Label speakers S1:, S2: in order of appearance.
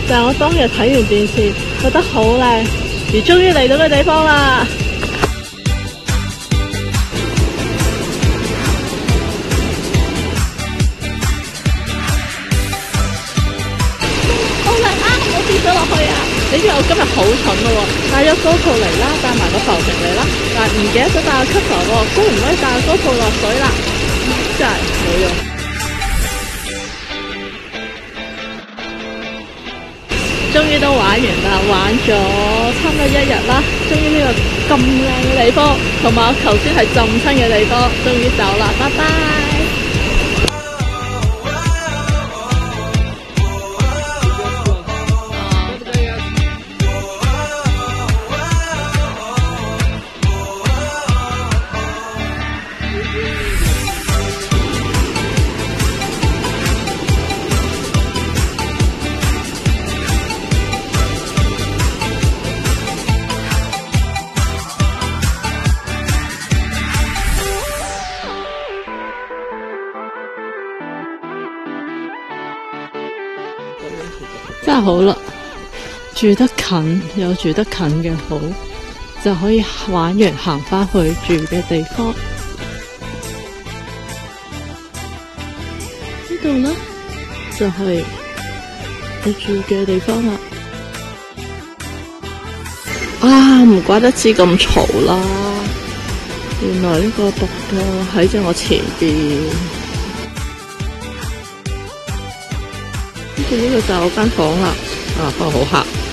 S1: 就係我當日睇完電視，覺得好靚，而終於嚟到嘅地方啦。好靚啊！我跌咗落去啊！你知我今日好蠢咯喎，帶咗 GoPro 嚟啦，帶埋個浮繩嚟啦，但係唔記得咗帶個 cover 喎，所以唔可以帶個 GoPro 落水啦，真係冇用。終於都玩完啦，玩咗差唔多1日啦。終於呢個咁靚嘅地方，同埋我頭先係浸親嘅地方，終於走啦，拜拜。真係好啦，住得近有住得近嘅好，就可以玩完行返去住嘅地方。呢度呢，就係我住嘅地方啦。啊，唔怪得知咁嘈啦，原來呢個獨個喺正我前邊。呢個就係我間房啦，啊，不過好黑。